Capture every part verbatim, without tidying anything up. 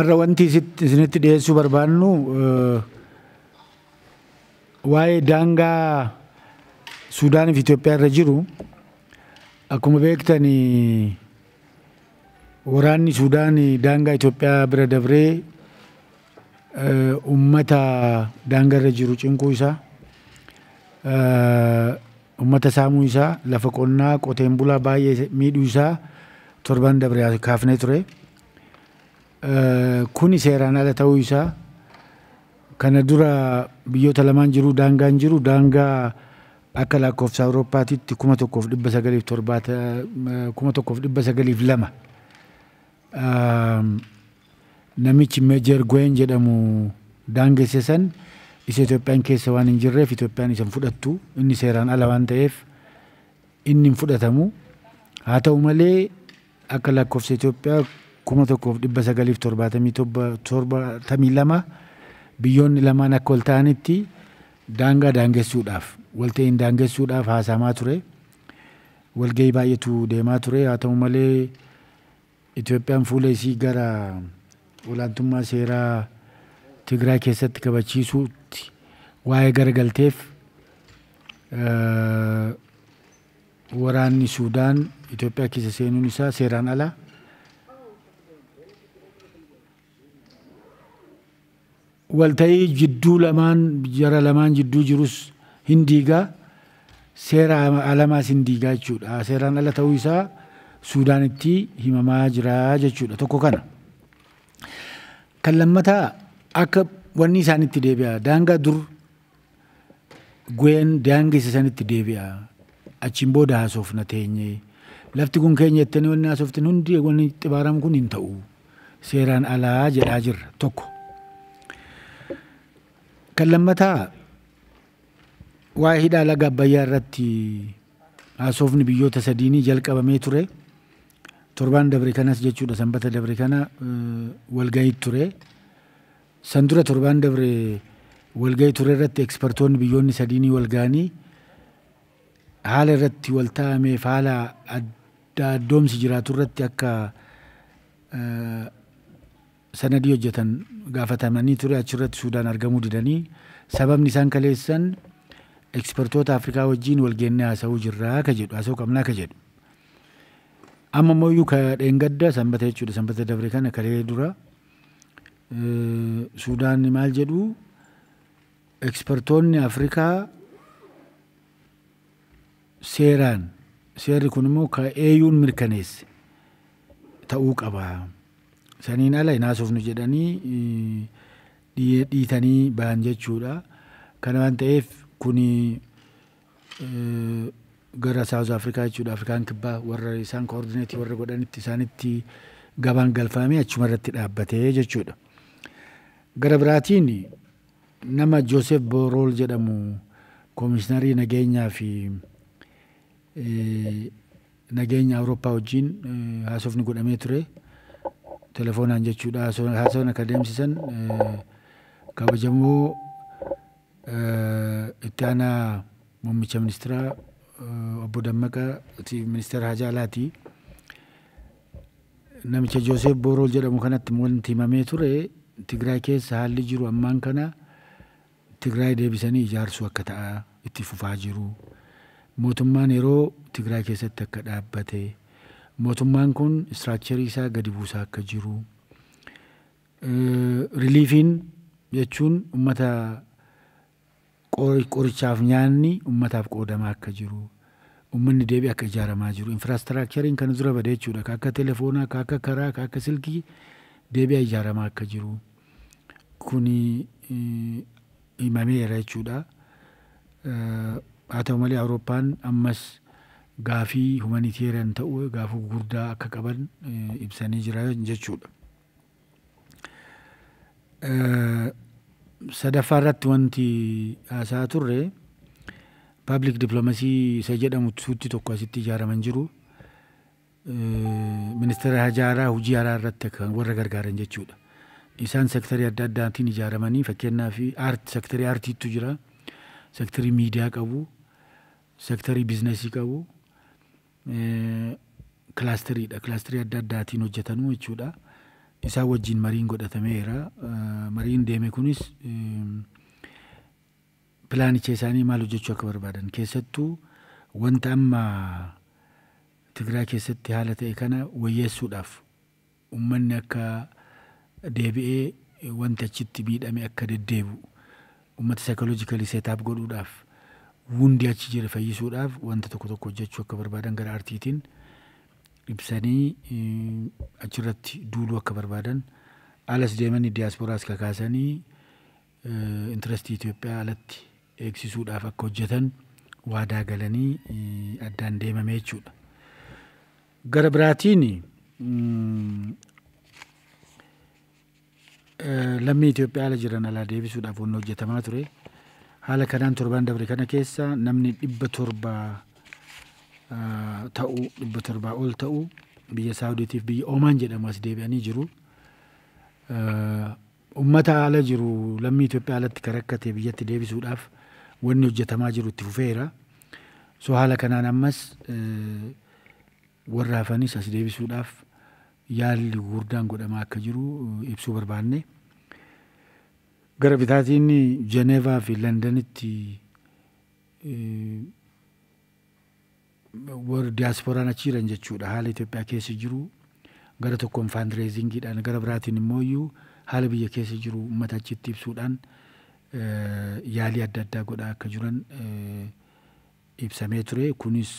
Wanti isinitti dhiyeessuu barbaannu waa'ee daangaa Suudaan fi Itoophiyaa irra jiru. Akkuma beektan waraanni Suudaan daangaa Itoophiyaa bira dabree ummata daangaa irra jiru cinquu isaa, ummata saamuu isaa, lafa qonnaa qoteen bulaa baay'ee miidhuu isaa torban dabree kaafnee ture. Kuni seeraan ala ta'uu isaa kana dura biyyoota lamaan jiru daangaan jiru daangaa akka lakkoofsa Awurooppaatitti kuma tokkoof dhibba sagaliif torbaata kuma tokkoof dhibba sagaliif lama namichi Meejer Goen jedhamu daangesse san isa Itoophiyaan keessa waan hin jirreef Itoophiyaan isa fudhattu inni seeraan ala waan ta'eef inni hin fudhatamu. Haa ta'u malee akka lakkoofsa Itoophiyaa kuma tokkoof dhibba sagaliif torbaatamii torbaatamii lama biyyoonni lamaan akka wal ta'anitti daangaa daangessuudhaaf walta'iin daangessuudhaaf haasamaa ture. Walgahii baay'eetu deemaa ture. Haa ta'u malee Itoophiyaan fuula isii gara olaantummaa seeraa Tigraay keessatti kabachiisuutti waa'ee garagalteef waraanni Suudaan Itoophiyaa keessa seenuun isaa seeraan ala. Walta'ii jidduu lamaan jara lamaan jidduu jirus hindiigaa seera alamaas hindiigaa jechuudha. Seeraan ala ta'uu isaa Suudaanitti himamaa jira jechuudha. Tokko kana. Kan lammataa akka wanni isaanitti deebi'a. Daangaa dur Goen daangessa sanitti deebi'a. Achiin booda haasofna teenye. Lafti kun keenya jettanii wanni haasoftan hundi wanni xibaaramu kun hin ta'u. Seeraan alaa jedhaa jirra. Tokko. Kan lammataa waa'ee hidha laga Abbayyaa irratti haasofni biyyoota sadiinii jalqabamee ture. Torbaan dabre kanas jechuudha sanbata dabre kana walgahii ture. San dura torbaan dabre walgahii ture irratti ekspertoonni biyyoonni sadiinii walgahanii haala irratti wal ta'ameef haala adda addoomsi jiraatu irratti akka sanadii hojjetan gaafatamanii ture. Achirratti Suudaan argamuu didanii sababni isaan kaleessan ekspertoota Afrikaa wajjin walgeennee haasa'uu jirraa ka jedhu haasa'uu qabnaa ka jedhu. Amma mooyyuu ka dheengadda sanbata jechuudha sanbata dabre kana kalee dura Suudaan maal jedhu ekspertoonni Afrikaa seeraan seerri kun immoo ka eeyuun mirkaneesse ta'uu qaba. Saniin ala hin haasofnu jedhanii dhiitanii ba'an jechuudha. Kana waan ta'eef kuni gara South Africa jechuudha. Afrikaan kibbaa warra isaan koordineetii warra godhanitti isaanitti gabaan galfamee achuma irratti dhaabbatee jechuudha. Gara biraatiin nama Joseph Borrell jedhamu koomishiinarii nageenyaa fi nageenya Awurooppaa wajjin haasofni godhamee ture. Telefoonaan jechuudha haasawwan akka deemsisan kabajamoo itti aanaa muummicha ministeera obbo Dammaqaa Ministeera Haajaa Alaati. Namicha Joseph Borrell jedhamu kanatti wanti himamee ture Tigraay keessa haalli jiru ammaan kana Tigraay deebisanii ijaarsuu akka ta'a itti fufaa jiru. Mootummaan yeroo Tigraay keessatti akka dhaabbate. Mootummaan kun istiraakcharii isaa gadi buusaa akka jiru. Riliifiin jechuun uummata qorichaaf nyaanni uummataaf qoodamaa akka jiru. Uummanni deebii akka ijaaramaa jiru. Infiraastiraakchariin kan dura bade jechuudha. Akka telefoonaa, akka karaa, akka silkii deebi'aa ijaaramaa akka jiru. Kuni himameera jechuudha. Haa ta'u malee Awurooppaan ammas gaafii humanitarian ta'uu gaafuu gurguddaa akka qaban ibsanii jira jechuudha. Sadaffaa irratti wanti haasaa turre public diplomacy isa jedhamu suutti tokko asitti ijaaraman jiru. Ministeera Haajaa Alaa hojii alaa irratti kan warra gargaaran jechuudha. Isaan sektarii adda addaatiin ijaaramanii fakkeenyaaf aartii sektarii aartiitu jira. Sektarii miidiyaa qabu. Sektarii biizinasii qabu. Kilaasteridha. Kilaasterii adda addaatiin hojjetanuu jechuudha. isaa wajjin mariin godhatameera. Mariin deeme kunis pilaanicha isaanii maal hojjechuu akka barbaadan keessattuu wanta amma Tigraay keessatti haala ta'e kana wayyeessuudhaaf ummanni akka deebi'ee wanta achitti miidhame akka deddeebi'u ummata psychologically set up godhuudhaaf wundi achi jira fayyisuudhaaf wanta tokko tokko hojjechuu akka barbaadan gara artiitiin ibsanii achirratti duuluu akka barbaadan alas deemanii diiyaasporaas kakaasanii intirestii Itoophiyaa alatti eegsisuudhaaf akka hojjetan waadaa galanii addaan deemame jechuudha. Gara biraatiin lammii Itoophiyaa ala jiran alaa deebisuudhaaf wanni hojjetamaa ture. Haala kanaan torbaan dabre kana keessa namni dhibba torba ta'u dhibba torbaa ol ta'u biyya Saawudiitiif biyya Oomaan jedhamu as deebi'anii jiru. Ummata ala jiru lammii Itoophiyaa alatti karakkate biyyatti deebisuudhaaf wanni hojjetamaa jiru itti fufeera. So haala kanaan ammas warra hafanis as deebisuudhaaf yaalli gurguddaan godhamaa akka jiru ibsuu barbaanne. Gara bitaatiin Jeneevaa fi Londonitti warra diiyaasporaan achi jiran jechuudha. Haala Itoophiyaa keessa jiru gara tokkoon faandireezingiidhaan gara biraatiin immoo haala biyya keessa jiru uummata achitti ibsuudhaan yaalii adda addaa godhaa akka jiran ibsamee ture. Kunis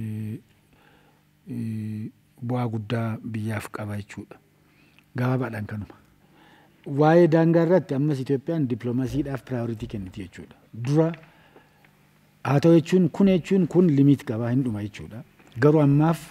bu'aa guddaa biyyaaf qaba jechuudha. Gabaabaadhaan kanuma. Waa'ee daangaa irratti ammas Itoophiyaan dippiloomaasiidhaaf piraayoritii kenniti jechuudha. Dura haa ta'u jechuun kun jechuun kun limiit qabaa hin dhuma jechuudha. Garuu ammaaf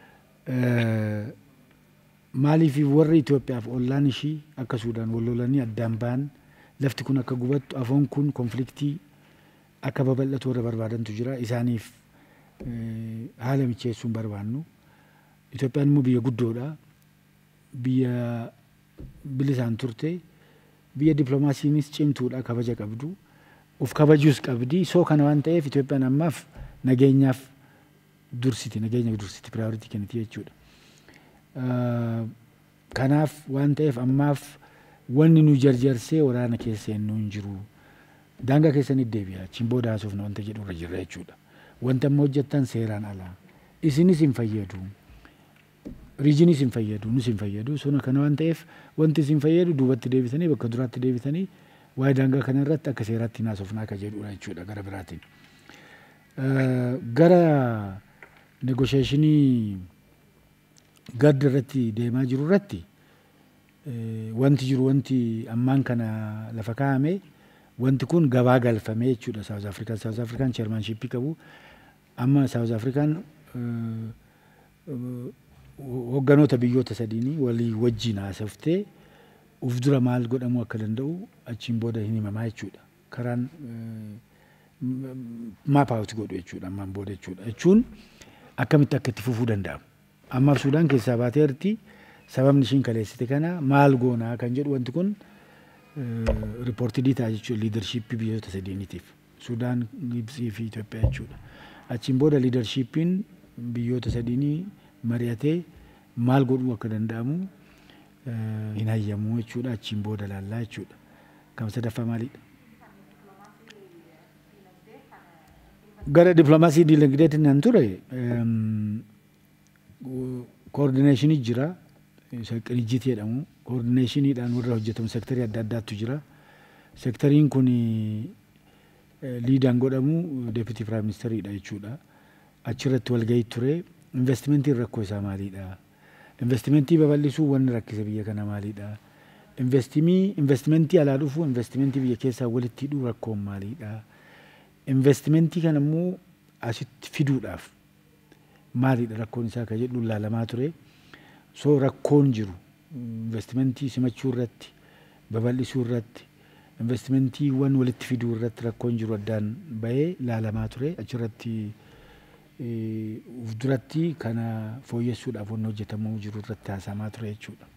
maaliif warri Itoophiyaaf ollaan ishii akka Suudaan wal lolanii addaan ba'an lafti kun akka gubattu afoon kun konfliktii akka babal'atu warra barbaadantu jira. Isaaniif haala micheessuun barbaannu. Itoophiyaan immoo biyya guddoodha. Biyya bilisaan turte biyya dippiloomaasiinis cimtuudha, kabaja qabdu. Uf kabajuus qabdi. Soo kana waan ta'eef Itoophiyaan ammaaf nageenyaaf dursiti, nageenyaaf dursiti piraayoritii kenniti jechuudha. Kanaaf waan ta'eef ammaaf wanni nu jarjarsee waraana keessa hin jiru. Daangaa keessanitti deebi'a. Achiin booda haasofna wanta jedhu irra jirra jechuudha. Wanta amma hojjettan seeraan alaa. Isinis hin fayyadu. Riijinis hin fayyadu, nus hin fayyadu. Sona kana waan ta'eef wanti isin fayyadu duubatti deebisanii bakka duraatti deebisanii waa'ee daangaa kana irratti akka seeraatti haasofnaa akka jedhudha jechuudha gara biraatiin. Gara negosheeshinii gadda irratti deemaa jiru irratti wanti jiru wanti ammaan kana lafa kaa'ame wanti kun gabaa galfamee jechuudha. South African South African chairmanship qabu. Amma South African hogganoota biyyoota sadiinii walii wajjin haasoftee uf dura maal godhamuu akka danda'u achiin booda hin himamaa jechuudha. Karaan maap aawut godhu jechuudha ammaan booda jechuudha. Jechuun akkamitti akka itti fufuu danda'amu. Ammaaf Suudaan keessaa baateerti sababni ishiin kaleessite kana maal goonaa kan jedhu wanti kun riipoortii diitaa jechuudha liidarshiippii biyyoota sadiiniitiif. Suudaan, Gibsii fi Itoophiyaa jechuudha. Achiin booda liidarshiippiin biyyoota sadiinii mari'atee maal godhuu akka danda'amu hin hayyamu jechuudha. Achiin booda laallaa jechuudha. Kam sadaffaa maalidha? Gara dippiloomaasii diinagdeetiin nan ture koordineeshinii jira. Qinijjiitii jedhamu. Koordineeshiniidhaan warra hojjetamu seektarii adda addaatu jira. Seektariin kun liidaan godhamu deputy prime ministeriidha jechuudha. Achirratti walgahii ture. Investimentiin rakkoo isaa maalidha? Investimentii babal'isuu wanni rakkisa biyya kana maalidha? Investimii investimentii alaa dhufu investimentii biyya keessaa walitti hidhuu rakkoon maalidha? Investimentii kana immoo asitti fiduudhaaf maalidha rakkoon isaa kan jedhu ilaalamaa ture. So rakkoon jiru investimentii simachuu irratti babal'isuu irratti investimentiiwwan walitti fiduu irratti rakkoon jiru addaan bahee ilaalamaa ture. Achirratti uf duratti kana fooyyessuudhaaf wanni hojjetamuu jiru irratti haasamaa ture jechuudha.